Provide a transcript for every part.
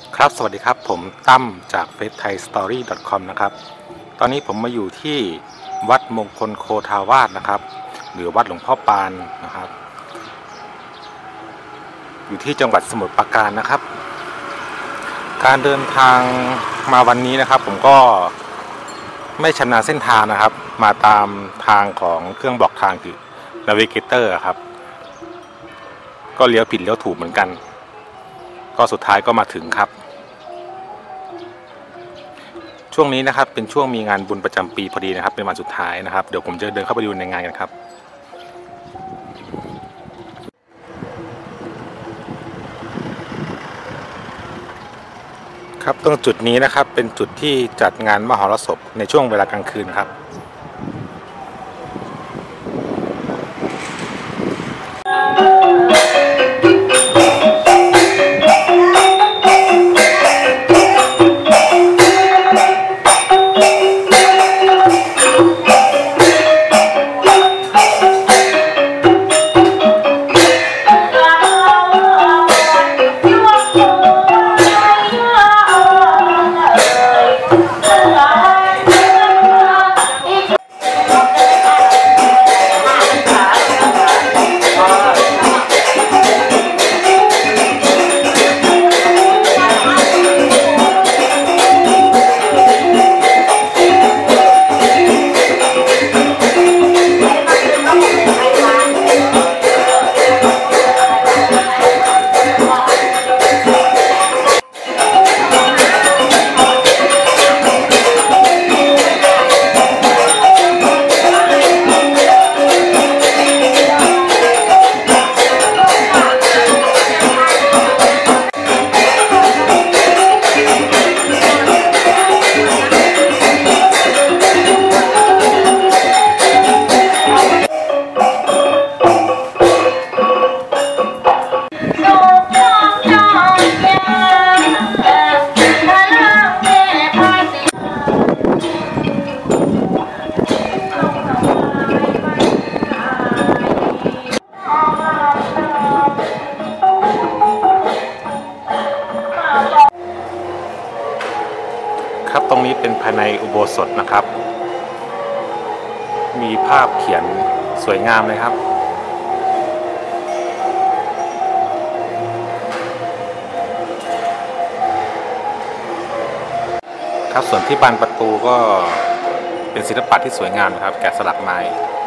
ครับสวัสดีครับผมตั้มจาก facethaistory.com นะครับตอนนี้ผมมาอยู่ที่วัดมงคลโคทาวาสนะครับหรือวัดหลวงพ่อปานนะครับอยู่ที่จังหวัดสมุทรปราการนะครับการเดินทางมาวันนี้นะครับผมก็ไม่ชำนาญเส้นทางนะครับมาตามทางของเครื่องบอกทางคือ Navigator ครับก็เลี้ยวผิดเลี้ยวถูกเหมือนกันก็สุดท้ายก็มาถึงครับช่วงนี้นะครับเป็นช่วงมีงานบุญประจำปีพอดีนะครับเป็นวันสุดท้ายนะครับเดี๋ยวผมจะเดินเข้าไปดูในงานกันครับครับตรงจุดนี้นะครับเป็นจุดที่จัดงานมหรสพในช่วงเวลากลางคืนครับครับตรงนี้เป็นภายในอุโบสถนะครับมีภาพเขียนสวยงามเลยครับครับส่วนที่บานประตูก็เป็นศิลปะที่สวยงามนะครับแกะสลักไม้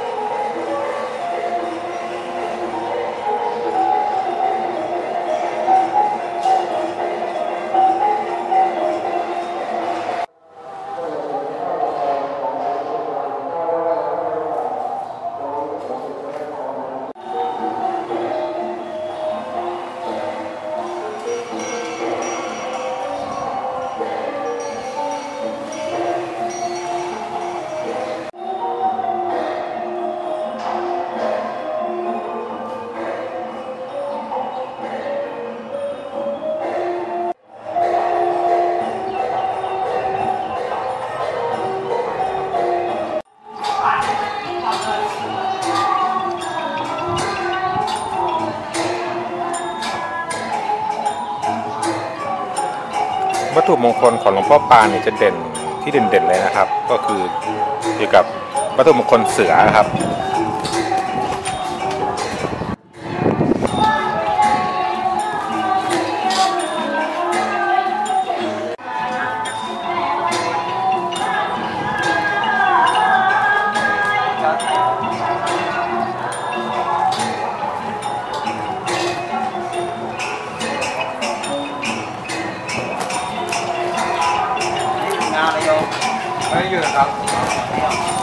วัตถุมงคลของหลวงพ่อปานเนี่ยจะเด่นที่เด่นๆเลยนะครับก็คือเกี่ยวกับวัตถุมงคลเสือครับไม่อยู่ครับ